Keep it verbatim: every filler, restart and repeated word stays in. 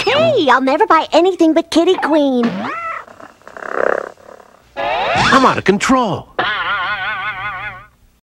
Okay, I'll never buy anything but Kitty Queen. I'm out of control.